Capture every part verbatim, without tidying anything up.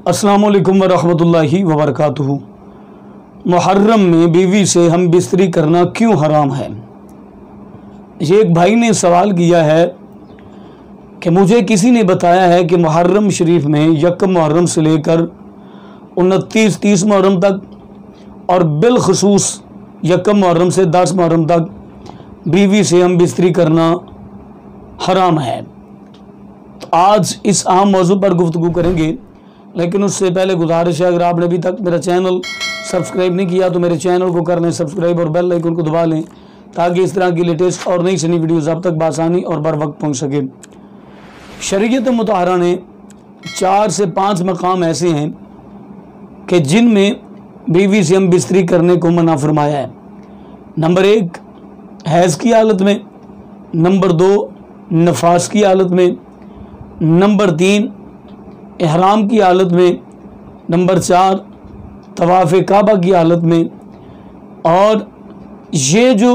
अस्सलाम वालेकुम वरहमतुल्लाहि वबरकातुहू। मुहर्रम में बीवी से हम बिस्तरी करना क्यों हराम है? ये एक भाई ने सवाल किया है कि मुझे किसी ने बताया है कि मुहर्रम शरीफ में यकम मुहर्रम से लेकर उनतीस तीस मुहर्रम तक और बिलखसूस यकम मुहर्रम से दस मुहर्रम तक बीवी से हम बिस्तरी करना हराम है। तो आज इस अहम मौजू पर गुफ्तगू करेंगे, लेकिन उससे पहले गुजारिश है, अगर आपने अभी तक मेरा चैनल सब्सक्राइब नहीं किया तो मेरे चैनल को कर लें सब्सक्राइब और बेल आइकन को दबा लें, ताकि इस तरह की लेटेस्ट और नई सनी वीडियोज़ आप तक बासानी और बर वक्त पहुँच सके। शरीयत मुतहरा ने चार से पाँच मकाम ऐसे हैं कि जिनमें बीवी से हम बिस्तरी करने को मना फरमाया है। नंबर एक, हैज़ की हालत में। नंबर दो, नफास की हालत में। नंबर तीन, इहराम की हालत में। नंबर चार, तवाफ़ काबा की हालत में। और ये जो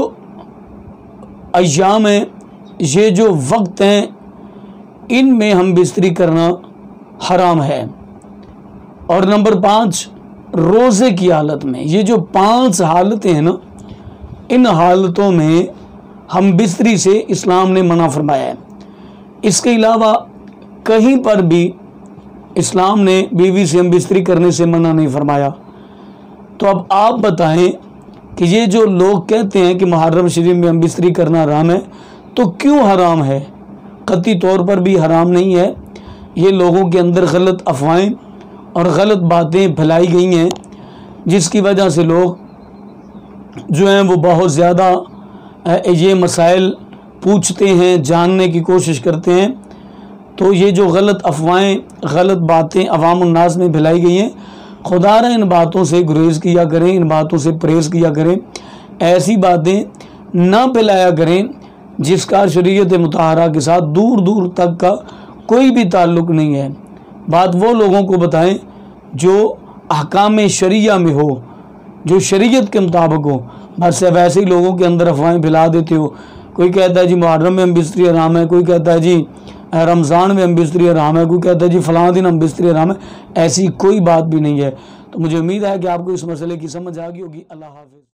अय्याम हैं, ये जो वक्त हैं, इनमें हम बिस्तरी करना हराम है। और नंबर पाँच, रोज़े की हालत में। ये जो पांच हालतें हैं ना, इन हालतों में हम बिस्तरी से इस्लाम ने मना फरमाया है। इसके अलावा कहीं पर भी इस्लाम ने बीवी से हम बिस्तरी करने से मना नहीं फरमाया। तो अब आप बताएं कि ये जो लोग कहते हैं कि मुहर्रम शरीफ में हम बिस्तरी करना हराम है, तो क्यों हराम है? कतई तौर पर भी हराम नहीं है। ये लोगों के अंदर गलत अफवाहें और गलत बातें फैलाई गई हैं, जिसकी वजह से लोग जो हैं वो बहुत ज़्यादा ये मसाइल पूछते हैं, जानने की कोशिश करते हैं। तो ये जो गलत अफवाहें, गलत बातें अवाम उन्नास में फैलाई गई हैं, खुदारा इन बातों से गुरेज किया करें, इन बातों से परहेज़ किया करें। ऐसी बातें ना फैलाया करें जिसका शरीयत मुतहरा के साथ दूर दूर तक का कोई भी ताल्लुक़ नहीं है। बात वो लोगों को बताएं जो अहकाम शरिया में हो, जो शरीयत के मुताबिक हो। बस वैसे ही लोगों के अंदर अफवाहें फैला देते हो। कोई कहता है जी मुहर्रम में हम बिस्तरी हराम है, कोई कहता है जी रमज़ान में हम बिस्तरी हराम है, कोई कहता है जी फ़लाँ दिन हम बिस्तरी हराम है। ऐसी कोई बात भी नहीं है। तो मुझे उम्मीद है कि आपको इस मसले की समझ आ गई होगी। अल्लाह हाफ़िज़।